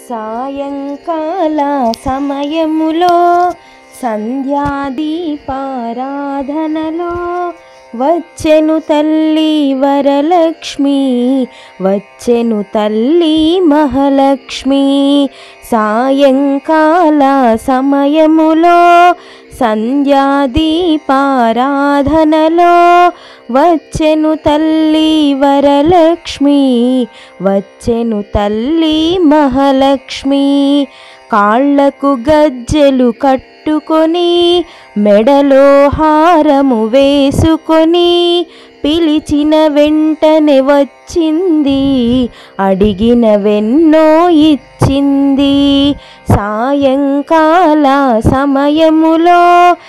సాయంకాల సమయములో సంధ్యాదీపారాధనలో వచ్చెను తల్లి వరలక్ష్మి, వచ్చెను తల్లి మహాలక్ష్మి. సాయంకాల సమయములో సంధ్యాదీపారాధనలో వచ్చెను తల్లి వరలక్ష్మి, వచ్చెను తల్లి మహాలక్ష్మి. కాళ్ళకు గజ్జెలు కట్టుకొని మెడలో హారము వేసుకొని పిలిచిన వెంటనే వచ్చింది, అడిగిన వెన్నో ఇచ్చింది. సాయంకాల సమయములో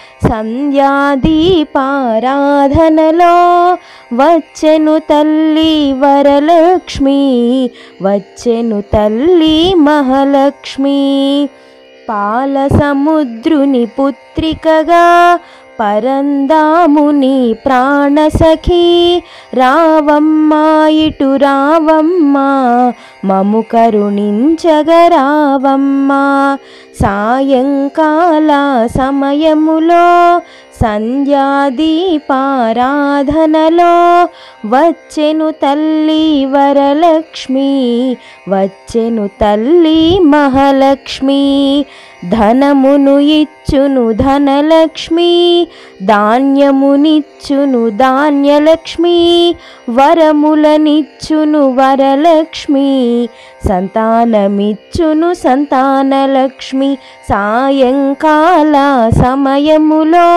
సంధ్యాదీపారాధనలో వచ్చెను తల్లి వరలక్ష్మి, వచ్చెను తల్లి మహాలక్ష్మి. పాల సముద్రుని పుత్రికగా పరందాముని ప్రాణసఖి రావమ్మ, ఇటు రావమ్మ, మము కరుణించగరావమ్మ. సాయంకాల సమయములో సంధ్యాదీపారాధనలో వచ్చెను తల్లి వరలక్ష్మి, వచ్చెను తల్లి మహాలక్ష్మి. ధనమును ఇచ్చును ధనలక్ష్మి, ధాన్యమునిచ్చును ధాన్యలక్ష్మి, వరములనిచ్చును వరలక్ష్మి, సంతానమిచ్చును సంతానలక్ష్మి. సాయంకాల సమయములో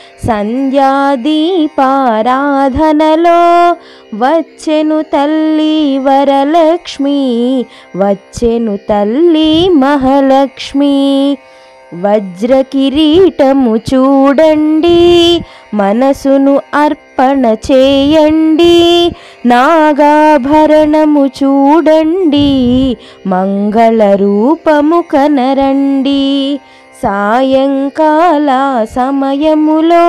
సంధ్యాదీపారాధనలో వచ్చెను తల్లి వరలక్ష్మి, వచ్చెను తల్లి మహాలక్ష్మి. వజ్ర కిరీటము చూడండి, మనసును అర్పణ చేయండి, నాగాభరణము చూడండి, మంగళ రూపము కనరండి. సాయంకాల సమయములో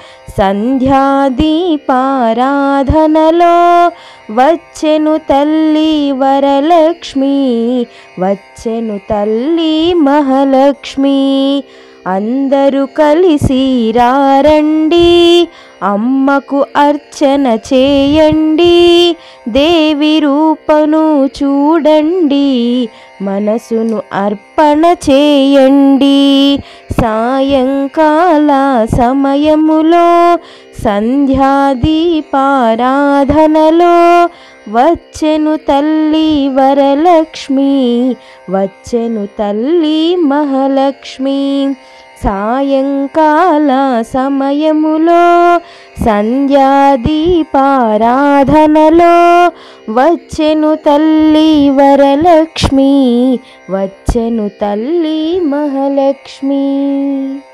సంధ్యాదీపారాధనలో వచ్చెను తల్లి వరలక్ష్మి, వచ్చెను తల్లి మహాలక్ష్మి. అందరూ కలిసి రారండి, అమ్మకు అర్చన చేయండి, దేవి రూపను చూడండి, మనసును అర్పణ చేయండి. సాయంకాల సమయములో సంధ్యాదీపారాధనలో వచ్చెను తల్లి వరలక్ష్మి, వచ్చెను తల్లి మహాలక్ష్మి. సాయంకాల సమయములో సంధ్యాదీపారాధనలో వచ్చెను తల్లి వరలక్ష్మి, వచ్చెను తల్లి మహాలక్ష్మి.